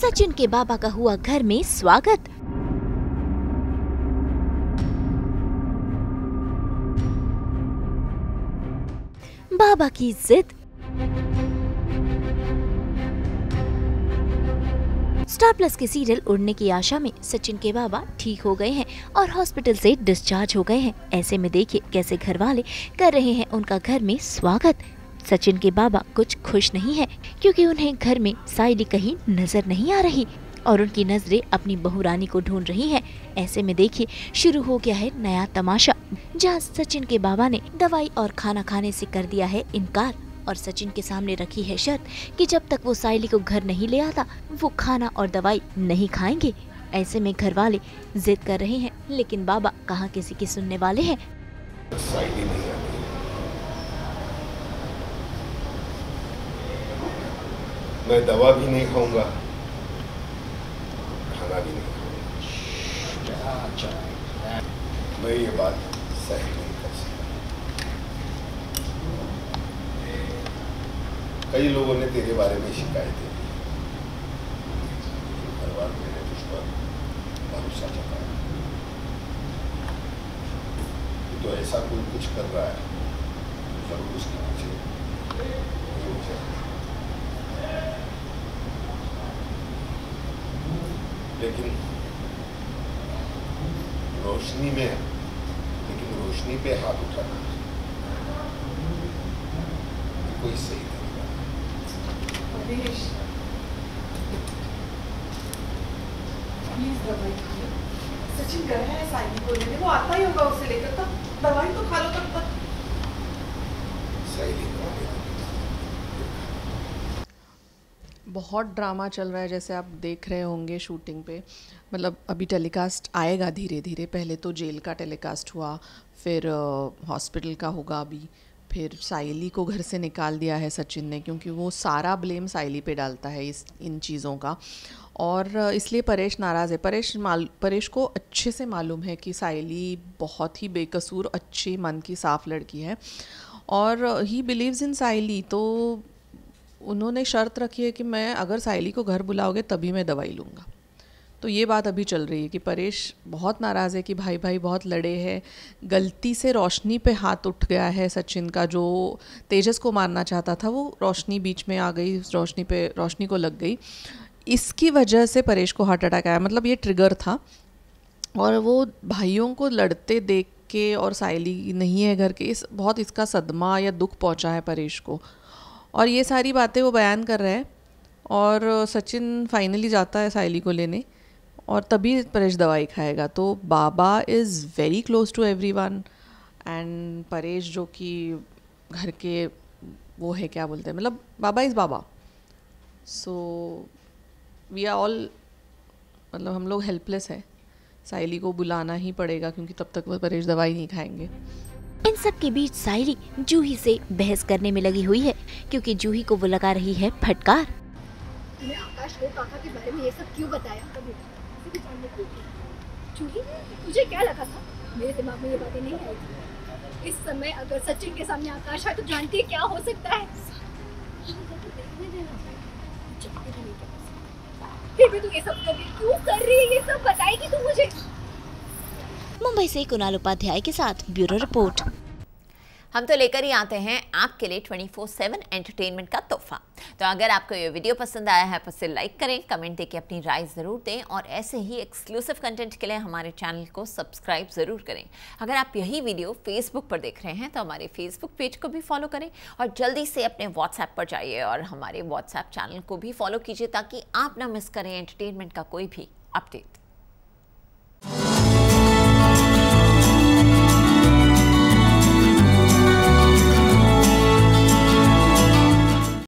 सचिन के बाबा का हुआ घर में स्वागत। बाबा की जिद। स्टार प्लस के सीरियल उड़ने की आशा में सचिन के बाबा ठीक हो गए हैं और हॉस्पिटल से डिस्चार्ज हो गए हैं। ऐसे में देखिए कैसे घर वाले कर रहे हैं उनका घर में स्वागत। सचिन के बाबा कुछ खुश नहीं है क्योंकि उन्हें घर में साइली कहीं नजर नहीं आ रही और उनकी नजरें अपनी बहू रानी को ढूंढ रही हैं। ऐसे में देखिए शुरू हो गया है नया तमाशा, जहां सचिन के बाबा ने दवाई और खाना खाने से कर दिया है इनकार और सचिन के सामने रखी है शर्त कि जब तक वो साइली को घर नहीं ले आता वो खाना और दवाई नहीं खाएंगे। ऐसे में घर वाले जिद कर रहे हैं लेकिन बाबा कहाँ किसी की सुनने वाले हैं। साइली नहीं आती, मैं दवा भी नहीं खाऊंगा, खाना भी नहीं खाऊंगा। मैं ये बात सही नहीं कर सकता। कई लोगों ने तेरे बारे में शिकायतें की, हर बार मैंने तुझ पर भरोसा जताया। तो ऐसा कोई कुछ कर रहा है जरूर उसके पीछे लेकिन रोशनी पे हाथ उठाना कोई सही तरीका नहीं। सचिन गया है साइली को लेने, वो आता ही होगा उसे लेकर, तब दवाई तो खा लो तब तक। साइली बहुत ड्रामा चल रहा है जैसे आप देख रहे होंगे शूटिंग पे। मतलब अभी टेलीकास्ट आएगा धीरे धीरे, पहले तो जेल का टेलीकास्ट हुआ, फिर हॉस्पिटल का होगा अभी, फिर साइली को घर से निकाल दिया है सचिन ने क्योंकि वो सारा ब्लेम साइली पे डालता है इन चीज़ों का। और इसलिए परेश नाराज़ है। परेश को अच्छे से मालूम है कि साइली बहुत ही बेकसूर अच्छी मन की साफ लड़की है और ही बिलीव्स इन साइली। तो उन्होंने शर्त रखी है कि मैं अगर साइली को घर बुलाओगे तभी मैं दवाई लूँगा। तो ये बात अभी चल रही है कि परेश बहुत नाराज़ है कि भाई भाई बहुत लड़े हैं। गलती से रोशनी पे हाथ उठ गया है सचिन का, जो तेजस को मारना चाहता था वो रोशनी बीच में आ गई, रोशनी को लग गई। इसकी वजह से परेश को हार्ट अटैक आया। मतलब ये ट्रिगर था और वो भाइयों को लड़ते देख के और साइली नहीं है घर के, बहुत इसका सदमा या दुख पहुँचा है परेश को और ये सारी बातें वो बयान कर रहे हैं। और सचिन फाइनली जाता है साइली को लेने और तभी परेश दवाई खाएगा। तो बाबा is very close to everyone and Paresh जो कि घर के वो है, क्या बोलते हैं, मतलब बाबा इज़ बाबा। सो वी आर ऑल, मतलब हम लोग हेल्पलेस है। साइली को बुलाना ही पड़ेगा क्योंकि तब तक वो परेश दवाई नहीं खाएंगे। इन सब के बीच साइली जूही से बहस करने में लगी हुई है क्योंकि जूही को वो लगा रही है फटकार। तूने आकाश को काका के बारे में ये सब क्यों बताया? जूही, तुझे क्या लगा था? मेरे दिमाग में ये बातें नहीं आई थी। इस समय अगर सचिन के सामने आकाश है तो जानती है क्या हो सकता है। फिर भी तू ये सब क्यों कर रही है? ये सब बताएगी तू मुझे? मुंबई से कुणाल उपाध्याय के साथ ब्यूरो रिपोर्ट। हम तो लेकर ही आते हैं आपके लिए 24/7 एंटरटेनमेंट का तोहफा। तो अगर आपको ये वीडियो पसंद आया है तो इसे लाइक करें, कमेंट देके अपनी राय ज़रूर दें और ऐसे ही एक्सक्लूसिव कंटेंट के लिए हमारे चैनल को सब्सक्राइब ज़रूर करें। अगर आप यही वीडियो फेसबुक पर देख रहे हैं तो हमारे फेसबुक पेज को भी फॉलो करें और जल्दी से अपने व्हाट्सएप पर जाइए और हमारे व्हाट्सएप चैनल को भी फॉलो कीजिए ताकि आप ना मिस करें एंटरटेनमेंट का कोई भी अपडेट।